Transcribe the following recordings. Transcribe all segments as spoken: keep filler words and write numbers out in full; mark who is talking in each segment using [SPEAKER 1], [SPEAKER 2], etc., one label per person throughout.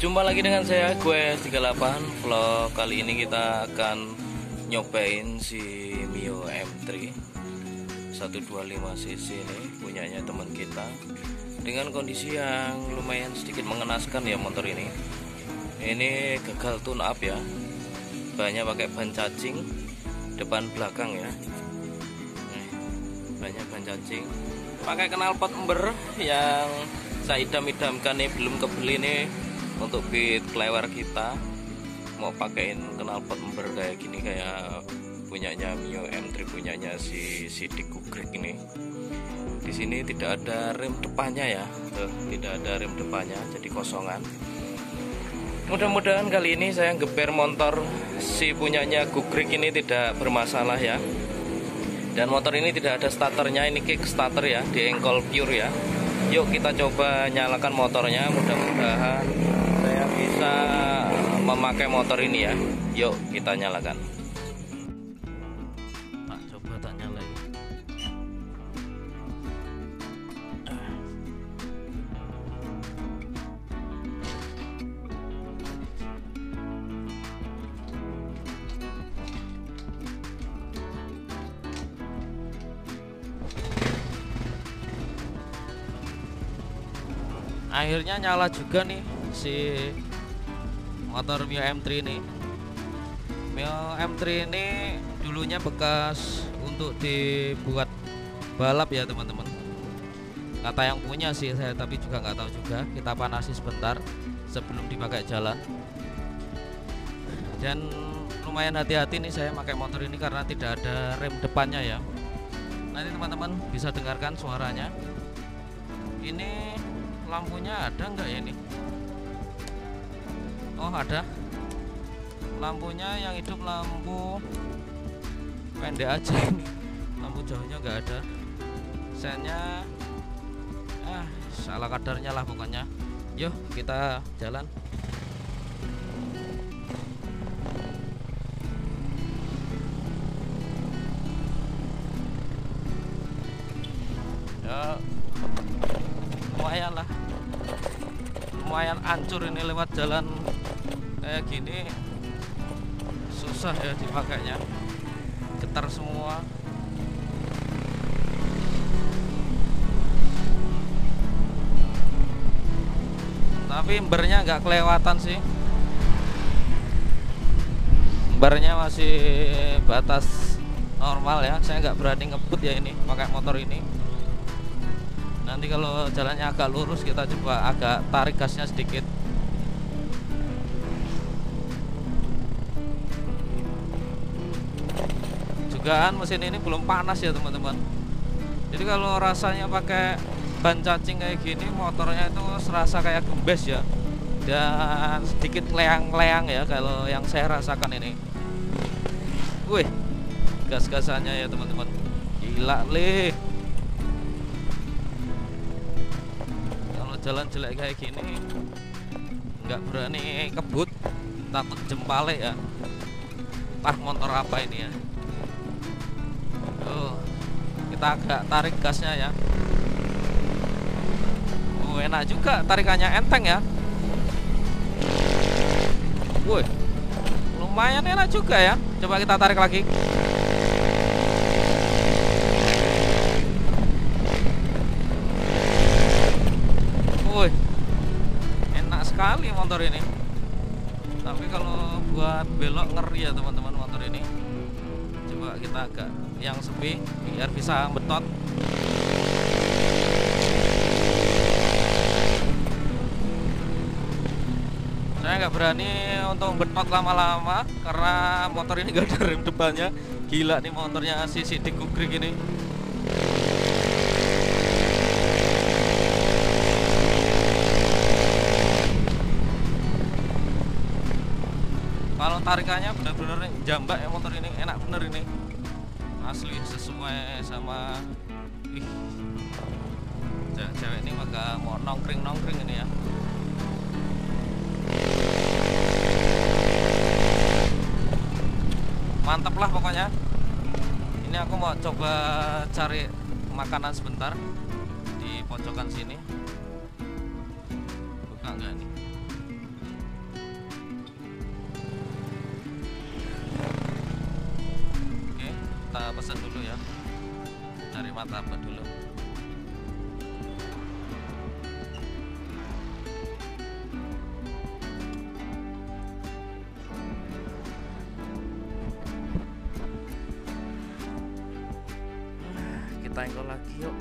[SPEAKER 1] Jumpa lagi dengan saya Gue tiga delapan. Vlog kali ini kita akan nyobain si Mio M tiga seratus dua puluh lima cc ini punyanya teman kita, dengan kondisi yang lumayan sedikit mengenaskan ya. Motor ini ini gagal tune up ya, banyak pakai ban cacing depan belakang ya. Nih, banyak ban cacing, pakai knalpot ember yang saya idam-idamkan nih, belum kebeli nih untuk beat klewer kita. Mau pakein knalpot ember kayak gini, kayak punyanya Mio M tiga, punyanya si Sidik Kugrek ini. Di sini tidak ada rem depannya ya, tuh, tidak ada rem depannya, jadi kosongan. Mudah-mudahan kali ini saya geber motor si punyanya Kugrek ini tidak bermasalah ya. Dan motor ini tidak ada starternya, ini kick starter ya, di engkol pure ya. Yuk kita coba nyalakan motornya, mudah-mudahan saya bisa memakai motor ini ya. Yuk kita nyalakan. Nah, coba tak nyalain. Akhirnya nyala juga nih si motor Mio M tiga ini. Mio M tiga ini dulunya bekas untuk dibuat balap ya teman-teman, kata yang punya sih saya, tapi juga nggak tahu juga. Kita panasi sebentar sebelum dipakai jalan. Dan lumayan hati-hati nih saya pakai motor ini karena tidak ada rem depannya ya. Nanti teman-teman bisa dengarkan suaranya. Ini lampunya ada nggak ya ini? Oh ada, lampunya yang hidup lampu pendek aja ini, lampu jauhnya nggak ada. Sennya ah salah kadarnya lah pokoknya. Yuk kita jalan. Ya lumayan lah, lumayan hancur ini lewat jalan kayak gini, susah ya dipakainya, getar semua. Tapi embernya nggak kelewatan sih, embernya masih batas normal ya. Saya nggak berani ngebut ya ini pakai motor ini. Nanti kalau jalannya agak lurus kita coba agak tarik gasnya sedikit. Jugaan mesin ini belum panas ya teman-teman. Jadi kalau rasanya pakai ban cacing kayak gini, motornya itu serasa kayak gembes ya, dan sedikit leang-leang ya kalau yang saya rasakan ini. Wih, gas-gasannya ya teman-teman, gila lih. Jalan jelek kayak gini nggak berani kebut, takut jempale ya. Ah motor apa ini ya. Oh, kita agak tarik gasnya ya. Oh enak juga, tarikannya enteng ya. Woi, lumayan enak juga ya. Coba kita tarik lagi. Woi, enak sekali motor ini. Tapi kalau buat belok ngeri ya teman-teman motor ini. Coba kita agak yang sepi biar bisa betot. Saya nggak berani untuk betot lama-lama karena motor ini gak ada rem depannya. Gila nih motornya si Sidik Kugrek ini. Kalau tarikannya bener-bener jambak ya motor ini, enak bener ini, asli sesuai sama. Ih, cewek ini maka mau nongkring-nongkring ini ya. Mantap lah pokoknya. Ini aku mau coba cari makanan sebentar di pojokan sini. Buka nggak nih? kita pesan dulu ya, cari martabak dulu. Kita engkol lagi yuk.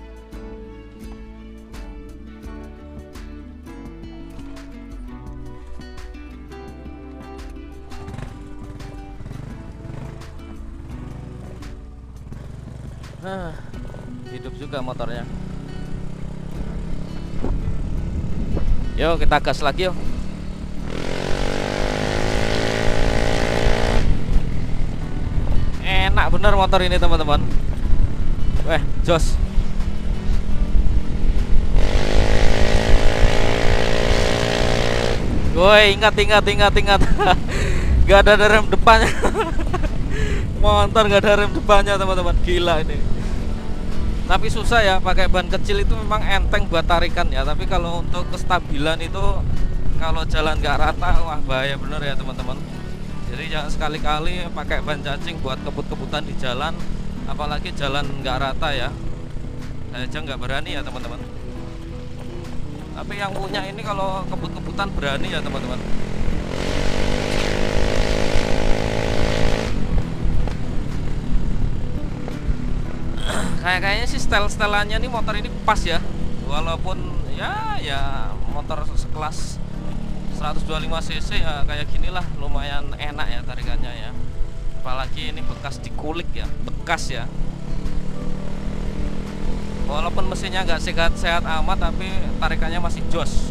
[SPEAKER 1] Nah, hidup juga motornya. Yuk kita gas lagi yuk. Enak bener motor ini teman-teman. Weh, jos. Woi, ingat ingat ingat ingat. Gak ada rem depannya. Motor gak ada rem depannya teman-teman. Gila ini. Tapi susah ya, pakai ban kecil itu memang enteng buat tarikan ya. Tapi kalau untuk kestabilan itu, kalau jalan gak rata, wah bahaya bener ya teman-teman. Jadi jangan sekali-kali pakai ban cacing buat kebut-kebutan di jalan, apalagi jalan gak rata ya. Saya aja nggak berani ya teman-teman. Tapi yang punya ini kalau kebut-kebutan berani ya teman-teman. Kayak-kayaknya sih style-stylannya nih motor ini pas ya. Walaupun ya ya motor sekelas seratus dua puluh lima cc ya kayak gini lah, lumayan enak ya tarikannya ya. Apalagi ini bekas dikulik ya, bekas ya. Walaupun mesinnya nggak sehat-sehat amat, tapi tarikannya masih jos,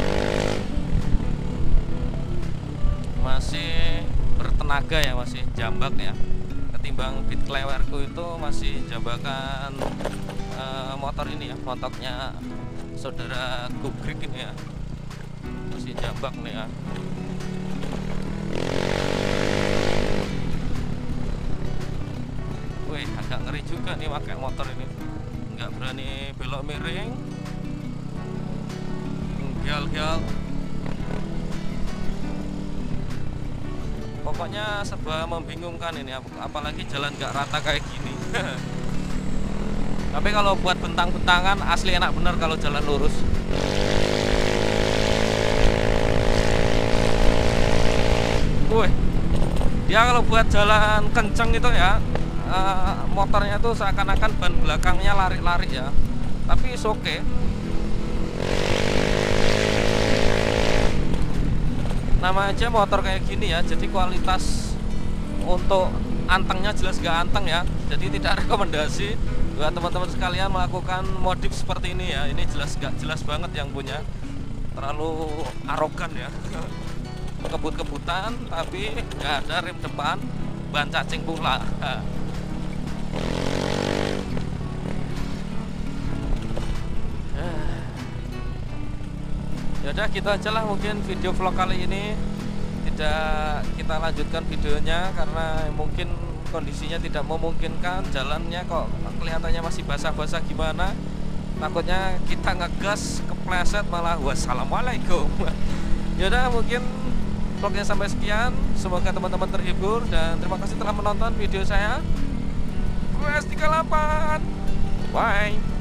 [SPEAKER 1] masih bertenaga ya, masih jambak ya. Ketimbang Beat Cleverku itu masih jambakan uh, motor ini ya, montoknya saudara Gogrik ini ya, masih jambak nih ya. Wih, agak ngeri juga nih pakai motor ini, nggak berani belok miring, gal-gal. Pokoknya serba membingungkan ini, apalagi jalan gak rata kayak gini. Tapi kalau buat bentang-bentangan asli enak bener kalau jalan lurus. Wih, dia kalau buat jalan kenceng itu ya, uh, motornya tuh seakan-akan ban belakangnya lari-lari ya. Tapi it's okay. Nama aja motor kayak gini ya, jadi kualitas untuk antengnya jelas gak anteng ya. Jadi tidak rekomendasi buat teman-teman sekalian melakukan modif seperti ini ya. Ini jelas gak jelas banget yang punya, terlalu arogan ya. Kebut-kebutan tapi gak ada rem depan, ban cacing pula. Yaudah gitu aja lah mungkin video vlog kali ini. Tidak kita lanjutkan videonya karena mungkin kondisinya tidak memungkinkan, jalannya kok kelihatannya masih basah-basah gimana. Takutnya kita ngegas kepleset malah wassalamualaikum. Yaudah mungkin vlognya sampai sekian. Semoga teman-teman terhibur dan terima kasih telah menonton video saya. Gue S tiga puluh delapan. Bye.